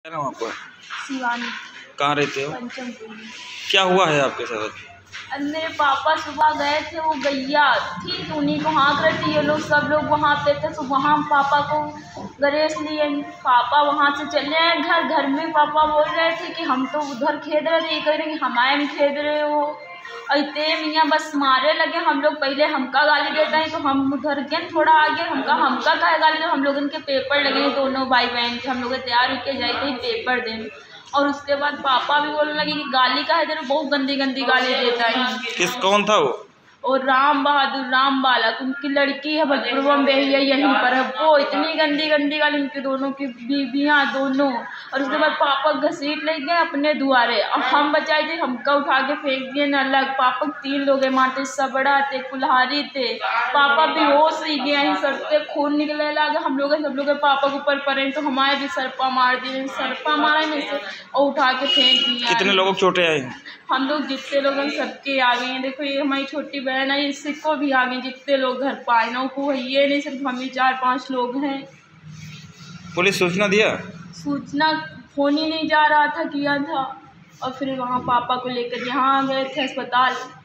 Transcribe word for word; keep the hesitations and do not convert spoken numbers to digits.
क्या नाम आपका? शिवानी। कहाँ रहते हो? पंचमपुरी। क्या हुआ है आपके साथ? मेरे पापा सुबह गए थे, वो गैया थी तो उन्हीं को हाँक रहे थे, ये लोग सब लोग वहाँ पे थे, तो वहाँ पापा को गरेस लिए। पापा वहाँ से चले आए घर। घर में पापा बोल रहे थे कि हम तो उधर खेद रहे थे, ये कह रहे कि हमारे में खेद रहे हो। अते मियाँ बस मारे लगे। हम लोग पहले हमका गाली देता है तो हम उधर गए थोड़ा आगे, हमका हमका का गाली दे। हम लोग इनके पेपर लगे दोनों भाई बहन के, हम लोग तैयार होके जाए थे पेपर देने। और उसके बाद पापा भी बोलने लगे कि गाली का है तेरे, बहुत गंदी गंदी गाली देता है। किस कौन था वो? और राम बहादुर राम बालक, उनकी लड़की है भजपुरवा में है, यहीं पर है। वो इतनी गंदी गंदी गाली, उनके दोनों की बीबियाँ दोनों। और उसके बाद पापा घसीट ले गए अपने दुआरे, और हम बचाए थे, हमका उठा के फेंक दिए न अलग। पापा तीन लोग मारते, सबड़ा थे, कुल्हारी थे। पापा बेहोश ही गए हैं, सर से खून निकले लगा। हम लोग सब लोग पापा के ऊपर पड़े तो हमारे भी सरपा मार दिए, सरपा मारा नहीं से और उठा के फेंक दिया। कितने लोगों को चोटें आई? हम लोग जितने लोग हैं सबके आ गए हैं। देखो ये हमारी छोटी बहन है, इससे को भी आ गए। जितने लोग घर पाए ना को ये नहीं, सिर्फ हम ही चार पांच लोग हैं। पुलिस सूचना दिया? सूचना फोन ही नहीं जा रहा था, किया था। और फिर वहाँ पापा को लेकर यहाँ आ गए थे अस्पताल।